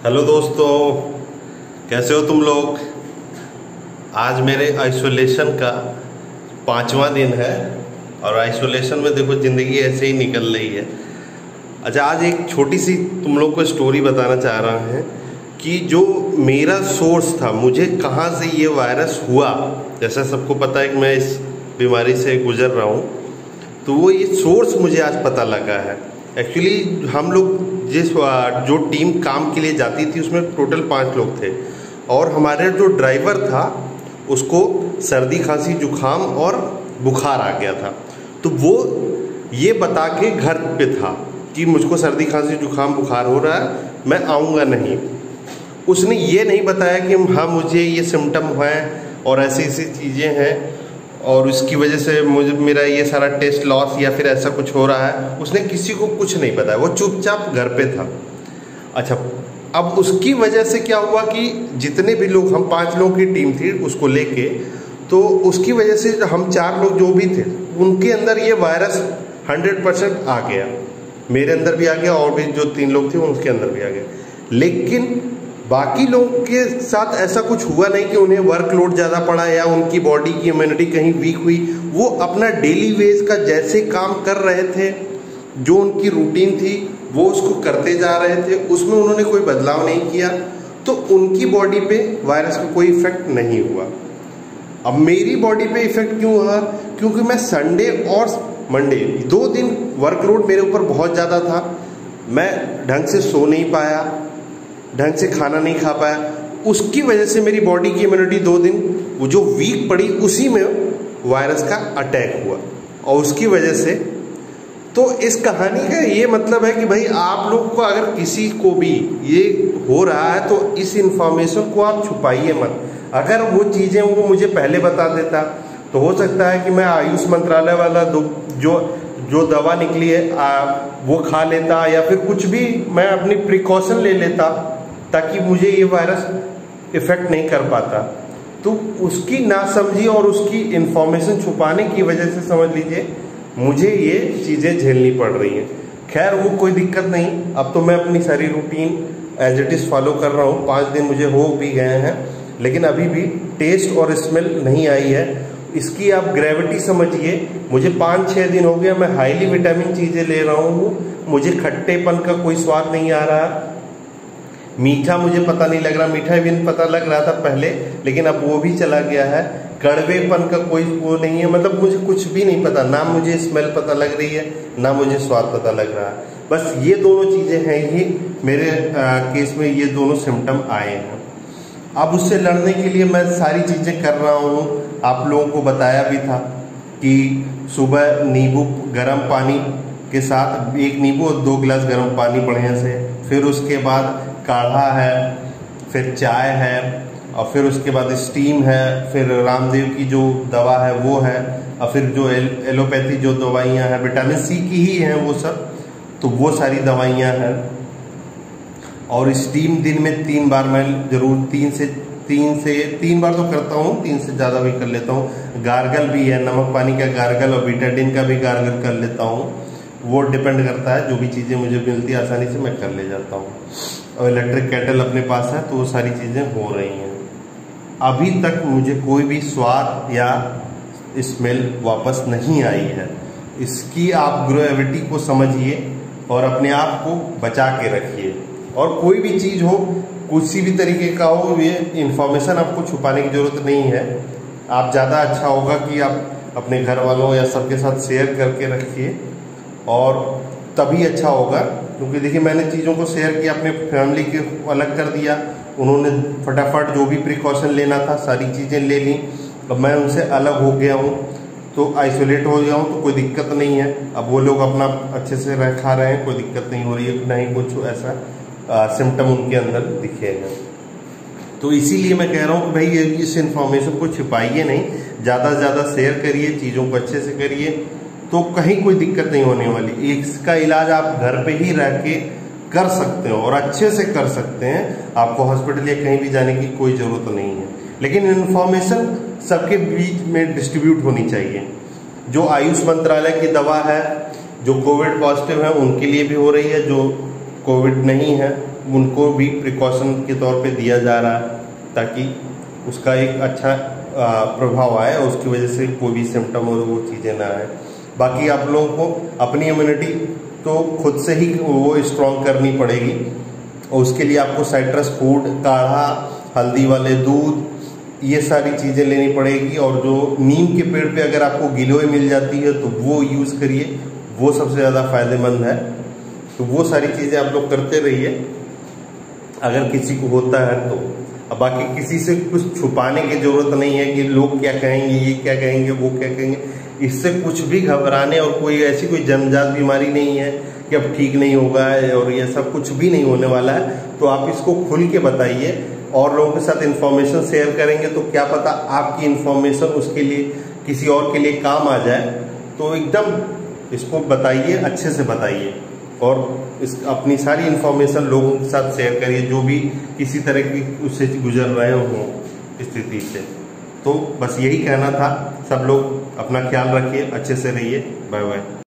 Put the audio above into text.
Hello दोस्तों, कैसे हो तुम लोग। आज मेरे आइसोलेशन का 5वां दिन है और आइसोलेशन में देखो ज़िंदगी ऐसे ही निकल रही है। अच्छा, आज एक छोटी सी तुम लोग को स्टोरी बताना चाह रहा हैं कि जो मेरा सोर्स था, मुझे कहाँ से ये वायरस हुआ। जैसा सबको पता है कि मैं इस बीमारी से गुजर रहा हूँ, तो वो ये सोर्स मुझे आज पता लगा है। एक्चुअली हम लोग जो टीम काम के लिए जाती थी उसमें टोटल 5 लोग थे और हमारे जो ड्राइवर था उसको सर्दी खांसी जुखाम और बुखार आ गया था। तो वो ये बता के घर पे था कि मुझको सर्दी खांसी जुखाम बुखार हो रहा है, मैं आऊँगा नहीं। उसने ये नहीं बताया कि हाँ मुझे ये सिम्टम हैं और ऐसी ऐसी चीज़ें हैं और उसकी वजह से मुझे मेरा ये सारा टेस्ट लॉस या फिर ऐसा कुछ हो रहा है। उसने किसी को कुछ नहीं बताया, वो चुपचाप घर पे था। अच्छा, अब उसकी वजह से क्या हुआ कि जितने भी लोग, हम 5 लोगों की टीम थी उसको लेके, तो उसकी वजह से हम 4 लोग जो भी थे उनके अंदर ये वायरस 100% आ गया। मेरे अंदर भी आ गया और भी जो 3 लोग थे उनके अंदर भी आ गया। लेकिन बाकी लोगों के साथ ऐसा कुछ हुआ नहीं कि उन्हें वर्कलोड ज़्यादा पड़ा या उनकी बॉडी की इम्यूनिटी कहीं वीक हुई। वो अपना डेली वेज का जैसे काम कर रहे थे, जो उनकी रूटीन थी वो उसको करते जा रहे थे, उसमें उन्होंने कोई बदलाव नहीं किया, तो उनकी बॉडी पे वायरस का कोई इफेक्ट नहीं हुआ। अब मेरी बॉडी पे इफेक्ट क्यों हुआ? क्योंकि मैं संडे और मंडे 2 दिन वर्कलोड मेरे ऊपर बहुत ज़्यादा था। मैं ढंग से सो नहीं पाया, ढंग से खाना नहीं खा पाया। उसकी वजह से मेरी बॉडी की इम्यूनिटी 2 दिन वो जो वीक पड़ी, उसी में वायरस का अटैक हुआ। और उसकी वजह से, तो इस कहानी का ये मतलब है कि भाई आप लोग को अगर किसी को भी ये हो रहा है तो इस इंफॉर्मेशन को आप छुपाइए मत। अगर वो चीज़ें वो मुझे पहले बता देता तो हो सकता है कि मैं आयुष मंत्रालय वाला जो दवा निकली है वो खा लेता या फिर कुछ भी मैं अपनी प्रिकॉशन ले लेता ताकि मुझे ये वायरस इफेक्ट नहीं कर पाता। तो उसकी नासमझी और उसकी इंफॉर्मेशन छुपाने की वजह से समझ लीजिए मुझे ये चीज़ें झेलनी पड़ रही हैं। खैर वो कोई दिक्कत नहीं, अब तो मैं अपनी सारी routine as it is follow कर रहा हूँ। 5 दिन मुझे हो भी गए हैं, लेकिन अभी भी टेस्ट और स्मेल नहीं आई है। इसकी आप ग्रेविटी समझिए, मुझे 5-6 दिन हो गया मैं हाईली विटामिन चीज़ें ले रहा हूँ, मुझे खट्टेपन का कोई स्वाद नहीं आ रहा, मीठा मुझे पता नहीं लग रहा। मीठा भी पता लग रहा था पहले, लेकिन अब वो भी चला गया है। कड़वेपन का कोई वो नहीं है, मतलब मुझे कुछ भी नहीं पता, ना मुझे स्मेल पता लग रही है ना मुझे स्वाद पता लग रहा है। बस ये दोनों चीज़ें हैं, ये मेरे केस में ये दोनों सिम्टम आए हैं। अब उससे लड़ने के लिए मैं सारी चीज़ें कर रहा हूँ। आप लोगों को बताया भी था कि सुबह नींबू गर्म पानी के साथ 1 नींबू और 2 गिलास गर्म पानी बढ़िया से, फिर उसके बाद काढ़ा है, फिर चाय है और फिर उसके बाद स्टीम है, फिर रामदेव की जो दवा है वो है, और फिर जो एलोपैथी जो दवाइयाँ हैं विटामिन सी की ही हैं वो सब, तो वो सारी दवाइयाँ हैं। और स्टीम दिन में 3 बार मैं जरूर 3 बार तो करता हूँ, 3 से ज़्यादा भी कर लेता हूँ। गार्गल भी है, नमक पानी का गार्गल और बीटाडीन का भी गार्गल कर लेता हूँ। वो डिपेंड करता है, जो भी चीज़ें मुझे मिलती है आसानी से मैं कर ले जाता हूँ। और इलेक्ट्रिक केटल अपने पास है, तो वो सारी चीज़ें हो रही हैं। अभी तक मुझे कोई भी स्वाद या स्मेल वापस नहीं आई है। इसकी आप ग्रेविटी को समझिए और अपने आप को बचा के रखिए। और कोई भी चीज़ हो, किसी भी तरीके का हो, ये इन्फॉर्मेशन आपको छुपाने की ज़रूरत नहीं है। आप ज़्यादा अच्छा होगा कि आप अपने घर वालों या सबके साथ शेयर करके रखिए, और तभी अच्छा होगा। क्योंकि देखिए मैंने चीज़ों को शेयर किया, अपने फैमिली के अलग कर दिया, उन्होंने फटाफट जो भी प्रिकॉशन लेना था सारी चीज़ें ले ली। अब मैं उनसे अलग हो गया हूँ, तो आइसोलेट हो गया हूँ, तो कोई दिक्कत नहीं है। अब वो लोग अपना अच्छे से रह खा रहे हैं, कोई दिक्कत नहीं हो रही है, ना ही कुछ ऐसा सिम्टम उनके अंदर दिखेगा। तो इसीलिए मैं कह रहा हूँ कि भाई इस इन्फॉर्मेशन को छिपाइए नहीं, ज़्यादा से ज़्यादा शेयर करिए, चीज़ों को अच्छे से करिए, तो कहीं कोई दिक्कत नहीं होने वाली। इसका इलाज आप घर पे ही रह के कर सकते हो और अच्छे से कर सकते हैं। आपको हॉस्पिटल या कहीं भी जाने की कोई ज़रूरत नहीं है। लेकिन इन्फॉर्मेशन सबके बीच में डिस्ट्रीब्यूट होनी चाहिए। जो आयुष मंत्रालय की दवा है, जो कोविड पॉजिटिव है उनके लिए भी हो रही है, जो कोविड नहीं है उनको भी प्रिकॉशन के तौर पे दिया जा रहा है ताकि उसका एक अच्छा प्रभाव आए और उसकी वजह से कोई भी सिम्टम और वो चीज़ें ना आए। बाकी आप लोगों को अपनी इम्यूनिटी तो खुद से ही वो स्ट्रॉन्ग करनी पड़ेगी और उसके लिए आपको साइट्रस फूड, काढ़ा, हल्दी वाले दूध, ये सारी चीज़ें लेनी पड़ेगी। और जो नीम के पेड़ पे अगर आपको गिलोय मिल जाती है तो वो यूज़ करिए, वो सबसे ज़्यादा फायदेमंद है। तो वो सारी चीज़ें आप लोग करते रहिए अगर किसी को होता है तो। अब बाकी किसी से कुछ छुपाने की ज़रूरत नहीं है कि लोग क्या कहेंगे, ये क्या कहेंगे, वो क्या कहेंगे। इससे कुछ भी घबराने और कोई ऐसी कोई जन्मजात बीमारी नहीं है कि अब ठीक नहीं होगा और ये सब कुछ भी नहीं होने वाला है। तो आप इसको खुल के बताइए और लोगों के साथ इन्फॉर्मेशन शेयर करेंगे तो क्या पता आपकी इन्फॉर्मेशन उसके लिए किसी और के लिए काम आ जाए। तो एकदम इसको बताइए, अच्छे से बताइए और इस अपनी सारी इन्फॉर्मेशन लोगों के साथ शेयर करिए जो भी किसी तरह की उससे गुजर रहे हों स्थिति से। तो बस यही कहना था। सब लोग अपना ख्याल रखिए, अच्छे से रहिए। Bye bye.